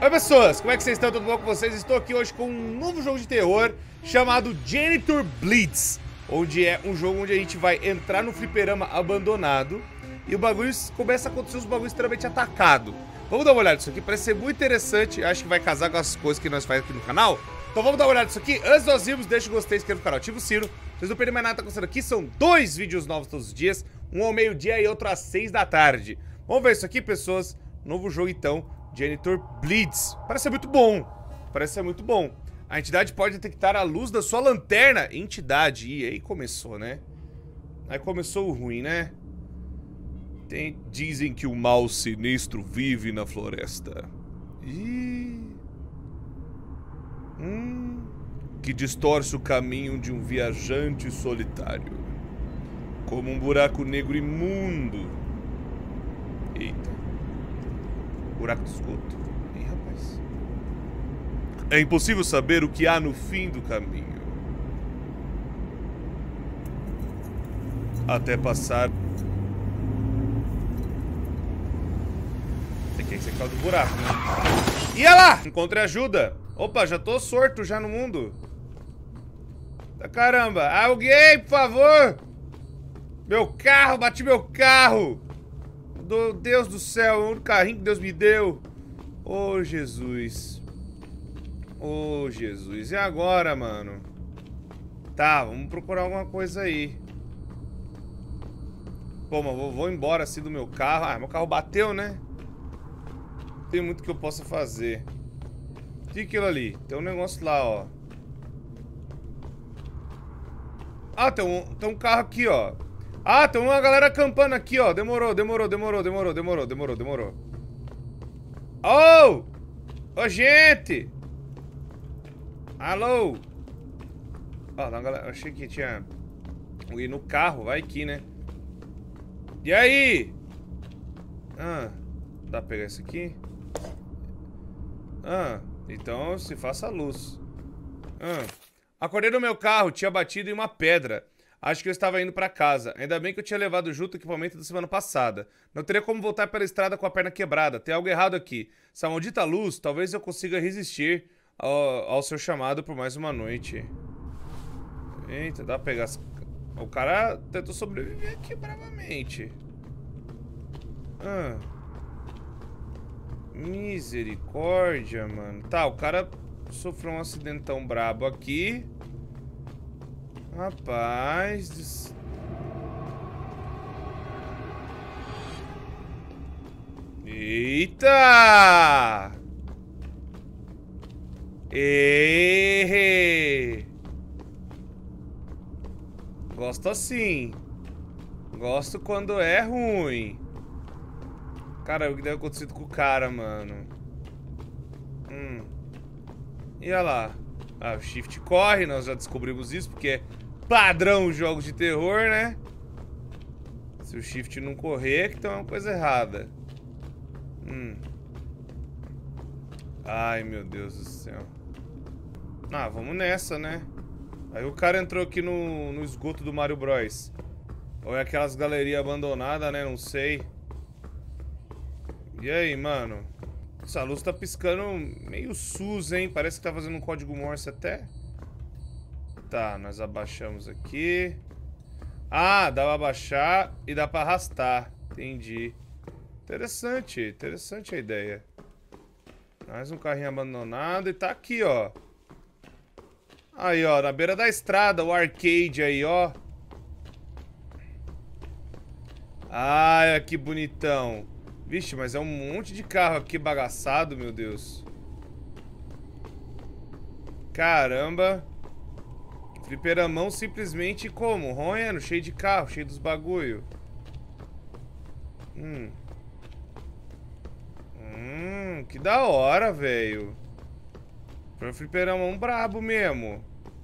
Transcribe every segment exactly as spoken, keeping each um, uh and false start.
Oi pessoas, como é que vocês estão? Tudo bom com vocês? Estou aqui hoje com um novo jogo de terror chamado Janitor Bleeds, onde é um jogo onde a gente vai entrar no fliperama abandonado e o bagulho começa a acontecer os bagulhos extremamente atacados. Vamos dar uma olhada nisso aqui, parece ser muito interessante, acho que vai casar com as coisas que nós fazemos aqui no canal. Então vamos dar uma olhada nisso aqui. Antes de nós irmos, deixa o gostei, inscreva no canal, ativa o sino. Vocês não perderem mais nada, tá acontecendo aqui, são dois vídeos novos todos os dias, um ao meio-dia e outro às seis da tarde. Vamos ver isso aqui, pessoas, novo jogo então. Janitor Bleeds. Parece ser muito bom. Parece ser muito bom. A entidade pode detectar a luz da sua lanterna. Entidade. E aí começou, né? Aí começou o ruim, né? Tem... Dizem que o mal sinistro vive na floresta. Ih. Hum. Que distorce o caminho de um viajante solitário. Como um buraco negro imundo. Eita. Buraco de esgoto. Ih, rapaz. É impossível saber o que há no fim do caminho. Até passar... Tem que secar do buraco, né? E olha lá! Encontrei ajuda. Opa, já tô sorto já no mundo. Tá caramba. Alguém, por favor! Meu carro, bati meu carro! Do Deus do céu, o único carrinho que Deus me deu. Oh, Jesus. Oh, Jesus. E agora, mano? Tá, vamos procurar alguma coisa aí. Pô, mas vou, vou embora assim do meu carro. Ah, meu carro bateu, né? Não tem muito que eu possa fazer. O que é aquilo ali? Tem um negócio lá, ó. Ah, tem um, tem um carro aqui, ó. Ah, tem uma galera acampando aqui, ó. Demorou, demorou, demorou, demorou, demorou, demorou, demorou. Oh! Ô, gente! Alô? Ó, oh, galera, achei que tinha alguém no carro, vai aqui, né? E aí? Ah, dá pra pegar isso aqui? Ah, então se faça a luz. Ah, acordei no meu carro, tinha batido em uma pedra. Acho que eu estava indo pra casa. Ainda bem que eu tinha levado junto o equipamento da semana passada. Não teria como voltar pela estrada com a perna quebrada. Tem algo errado aqui. Essa maldita luz, talvez eu consiga resistir ao, ao seu chamado por mais uma noite. Eita, dá pra pegar... O cara tentou sobreviver aqui bravamente. Ah. Misericórdia, mano. Tá, o cara sofreu um acidentão brabo aqui. Rapaz... Des... Eita! Eee! Gosto assim. Gosto quando é ruim. Cara, o que deve ter acontecido com o cara, mano? Hum. E olha lá. Ah, o shift corre, nós já descobrimos isso, porque é padrão jogos de terror, né? Se o shift não correr, então é uma coisa errada. Hum. Ai, meu Deus do céu. Ah, vamos nessa, né? Aí o cara entrou aqui no, no esgoto do Mario Bros. Ou é aquelas galerias abandonadas, né? Não sei. E aí, mano? Essa luz tá piscando meio sus, hein? Parece que tá fazendo um código Morse até. Tá, nós abaixamos aqui. Ah, dá pra abaixar e dá pra arrastar. Entendi. Interessante, interessante a ideia. Mais um carrinho abandonado e tá aqui, ó. Aí, ó, na beira da estrada, o arcade aí, ó. Ai, que bonitão. Vixe, mas é um monte de carro aqui bagaçado, meu Deus. Caramba. Fliperamão simplesmente como? Roendo, cheio de carro, cheio dos bagulho. Hum. Hum, que da hora, velho. Foi um fliperamão brabo mesmo.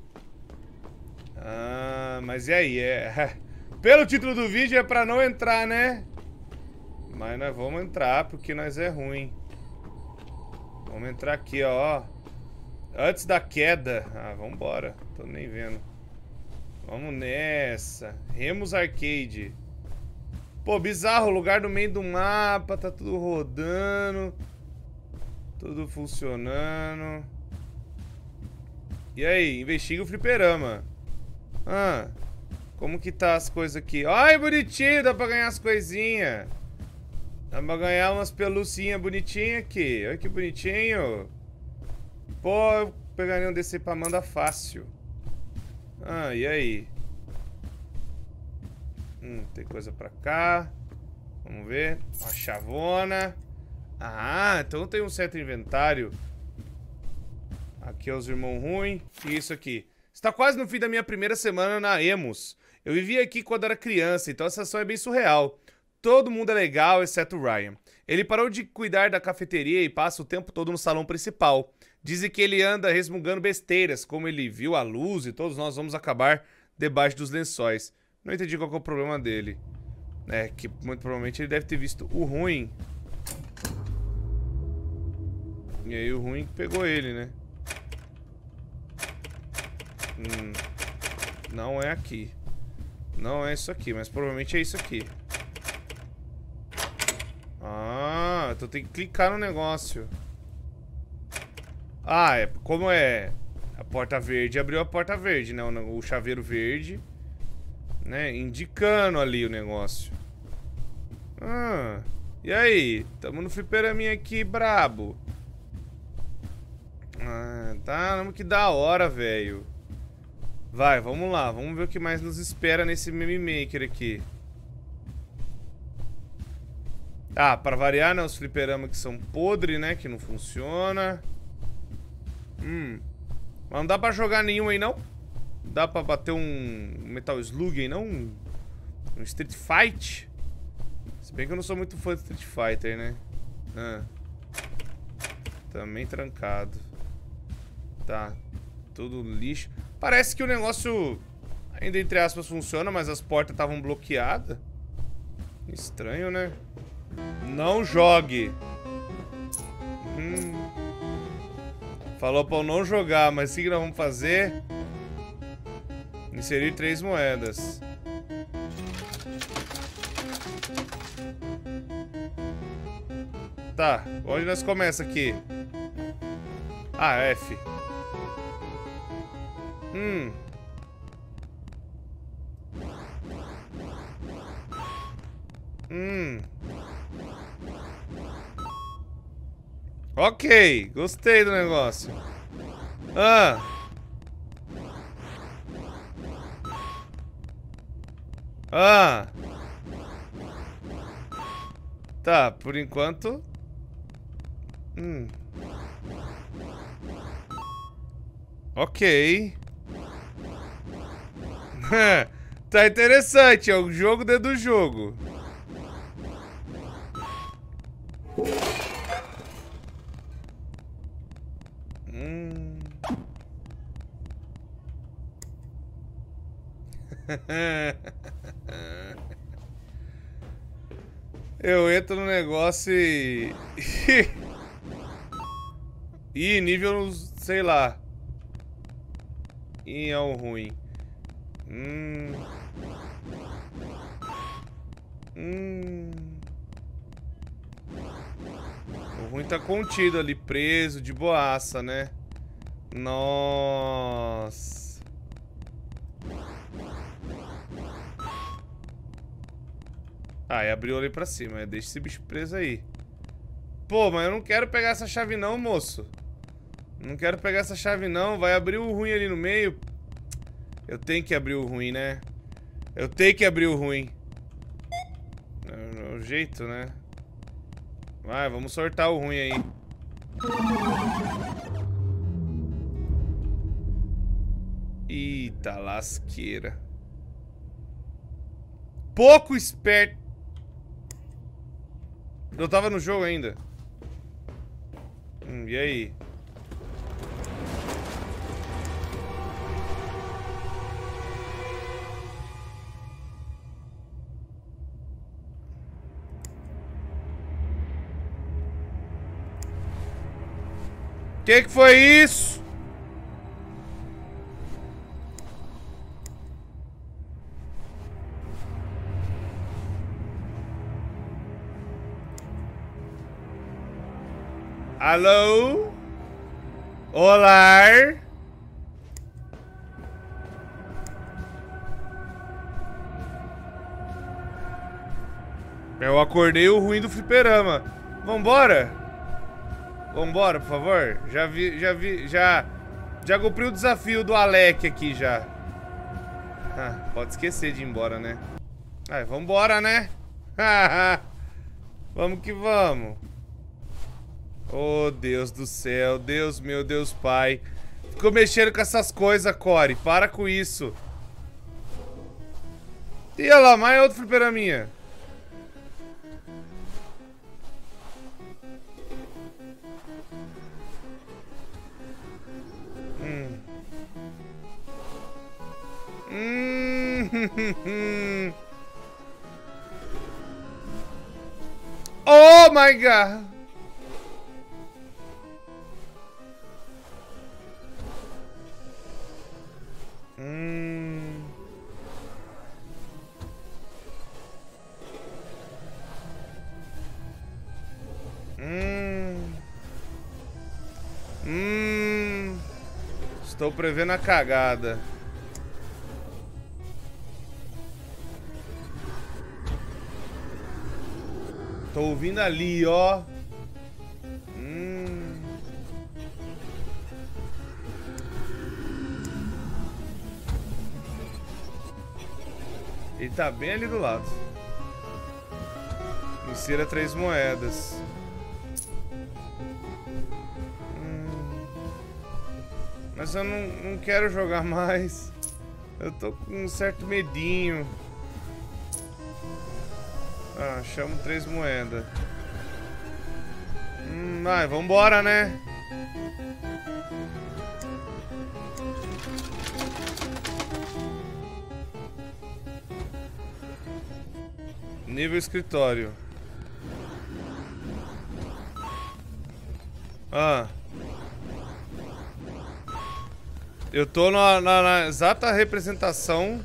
Ah, mas e aí? É... Pelo título do vídeo é pra não entrar, né? Mas nós vamos entrar porque nós é ruim. Vamos entrar aqui, ó. Antes da queda. Ah, vambora. Tô nem vendo. Vamos nessa. Remos Arcade. Pô, bizarro. O lugar no meio do mapa. Tá tudo rodando. Tudo funcionando. E aí, investiga o fliperama. Ah, como que tá as coisas aqui? Ai, bonitinho, dá pra ganhar as coisinhas. Dá pra ganhar umas pelucinhas bonitinhas aqui. Olha que bonitinho. Pô, eu pegaria um desse pra mandar fácil. Ah, e aí? Hum, tem coisa pra cá. Vamos ver. Uma chavona. Ah, então tem um certo inventário. Aqui é os irmãos ruins. E isso aqui. Está quase no fim da minha primeira semana na Emos. Eu vivia aqui quando era criança, então a sensação é bem surreal. Todo mundo é legal, exceto o Ryan. Ele parou de cuidar da cafeteria e passa o tempo todo no salão principal. Dizem que ele anda resmungando besteiras, como ele viu a luz e todos nós vamos acabar debaixo dos lençóis. Não entendi qual que é o problema dele. É, que muito provavelmente ele deve ter visto o ruim. E aí o ruim pegou ele, né? Hum, não é aqui. Não é isso aqui, mas provavelmente é isso aqui. Ah, então tem que clicar no negócio. Ah, é como é a porta verde, abriu a porta verde, né? O, o chaveiro verde, né? Indicando ali o negócio. Ah, e aí? Tamo no fliperaminha aqui, brabo. Ah, tá, que da hora, velho. Vai, vamos lá, vamos ver o que mais nos espera nesse Meme Maker aqui. Ah, pra variar, né? Os fliperamas que são podres, né? Que não funciona. Hum. Mas não dá pra jogar nenhum aí, não? Dá pra bater um Metal Slug aí, não? Um, um Street Fight? Se bem que eu não sou muito fã de Street Fighter, né? Ah. Também trancado. Tá. Tudo lixo. Parece que o negócio ainda, entre aspas, funciona, mas as portas estavam bloqueadas. Estranho, né? Não jogue. Hum. Falou pra eu não jogar, mas o que nós vamos fazer? Inserir três moedas. Tá, onde nós começa aqui? Ah, F. Hum. Hum. Ok, gostei do negócio. Ah. Ah. Tá, por enquanto. Hum. Ok. Tá interessante, é o jogo dentro do jogo. Hum. Eu entro no negócio e... Ih, nível, sei lá. Ih, é um ruim. Hum. Hum. O ruim tá contido ali, preso, de boaça, né? Nossa. Ah, e abriu ali pra cima. Deixa esse bicho preso aí. Pô, mas eu não quero pegar essa chave não, moço. Não quero pegar essa chave não. Vai abrir o ruim ali no meio. Eu tenho que abrir o ruim, né? Eu tenho que abrir o ruim. É o jeito, né? Vai, vamos sortar o ruim aí. Eita lasqueira. Pouco esperto. Eu tava no jogo ainda. Hum, e aí? Que que foi isso? Alô? Olá? Eu acordei o ruim do fliperama. Vambora? Vambora, por favor? Já vi, já vi, já... Já cumpri o desafio do Alec aqui, já. Ah, pode esquecer de ir embora, né? Ah, vambora, né? Vamos que vamos. Oh, Deus do céu. Deus meu, Deus Pai. Ficou mexendo com essas coisas, Corey. Para com isso. E olha lá, mais outro fliperaminha. Hum. Hum. Oh my God. Hum. Hum. Hum. Estou prevendo a cagada. Tô ouvindo ali, ó. Hum. Ele tá bem ali do lado. Insira três moedas. Hum. Mas eu não, não quero jogar mais. Eu tô com um certo medinho. Ah, chamo três moedas. Hum, vai, vambora, né? Nível escritório. Ah. Eu tô na, na, na exata representação.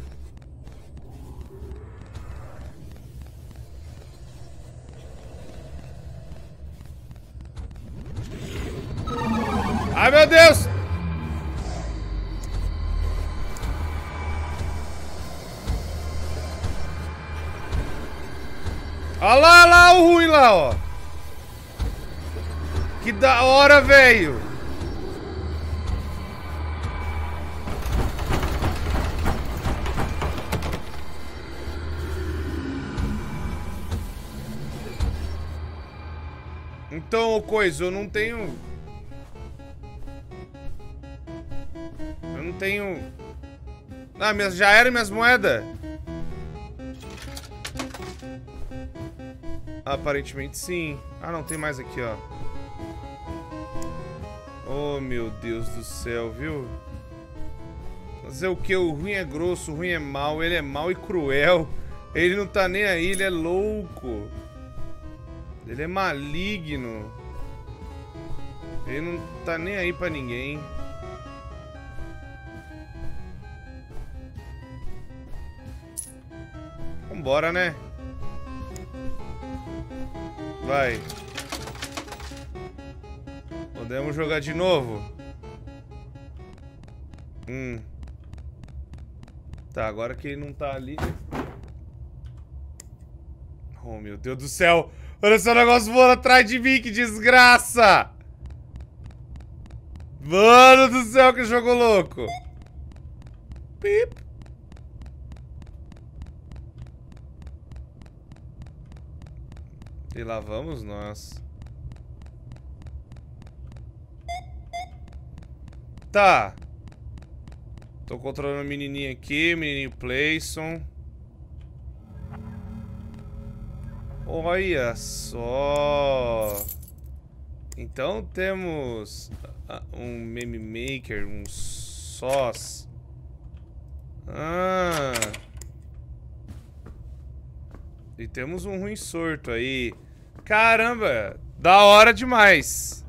Ai, meu Deus! Olha lá, olha lá o ruim lá, ó. Que da hora, velho. Então, coisa, eu não tenho... Eu não tenho... Ah, minhas, já eram minhas moedas? Aparentemente sim. Ah, não, tem mais aqui, ó. Oh, meu Deus do céu, viu? Fazer o que? O ruim é grosso, o ruim é mau. Ele é mau e cruel. Ele não tá nem aí, ele é louco. Ele é maligno. Ele não tá nem aí pra ninguém. Vambora, né? Vai. Podemos jogar de novo? Hum. Tá, agora que ele não tá ali... Oh, meu Deus do céu! Olha esse negócio voando atrás de mim, que desgraça! Mano do céu, que jogo louco! Pip. E lá vamos nós. Tá. Tô controlando o menininho aqui, menininho Playson. Olha só. Então temos um meme maker, um sós. Ah. E temos um ruim sorto aí. Caramba, da hora demais.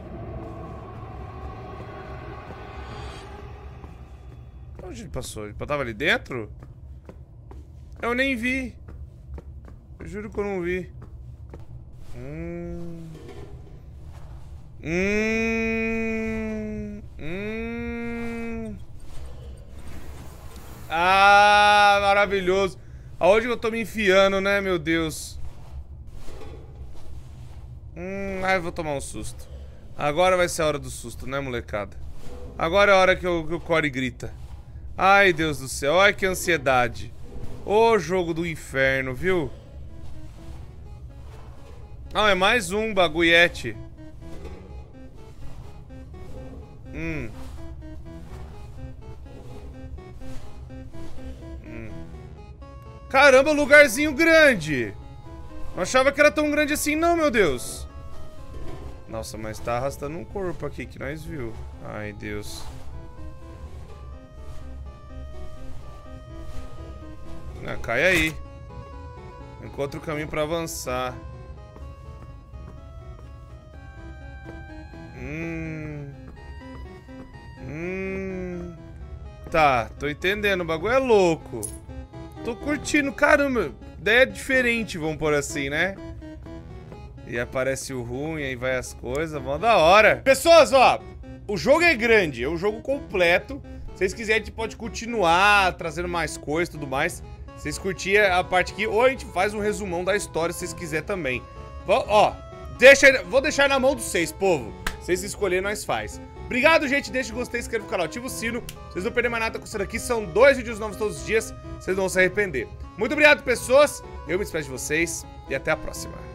Onde ele passou? Ele tava ali dentro? Eu nem vi. Eu juro que eu não vi. Hum. Hum... Hum... Ah, maravilhoso. Aonde eu tô me enfiando, né, meu Deus? Hum, ai, eu vou tomar um susto. Agora vai ser a hora do susto, né, molecada? Agora é a hora que o, que o Corey grita. Ai, Deus do céu, ai que ansiedade. Ô jogo do inferno, viu? Ah, é mais um bagulhete. Hum. Hum. Caramba, lugarzinho grande. Não achava que era tão grande assim não, meu Deus. Nossa, mas tá arrastando um corpo aqui que nós viu. Ai, Deus. Ah, cai aí. Encontra o caminho pra avançar. Hum. Hum. Tá, tô entendendo. O bagulho é louco. Tô curtindo. Caramba, ideia diferente, vamos por assim, né? E aparece o ruim, aí vai as coisas. Mó da hora. Pessoas, ó. O jogo é grande, é um jogo completo. Se vocês quiserem, a gente pode continuar trazendo mais coisas e tudo mais. Se vocês curtirem a parte aqui, ou a gente faz um resumão da história, se vocês quiserem também. Ó, deixa, vou deixar na mão de vocês, povo. Se vocês escolherem, nós faz. Obrigado, gente. Deixa o gostei, inscreva no canal, ativa o sino. Vocês não perderem mais nada com isso aqui. São dois vídeos novos todos os dias. Vocês não vão se arrepender. Muito obrigado, pessoas. Eu me despeço de vocês e até a próxima.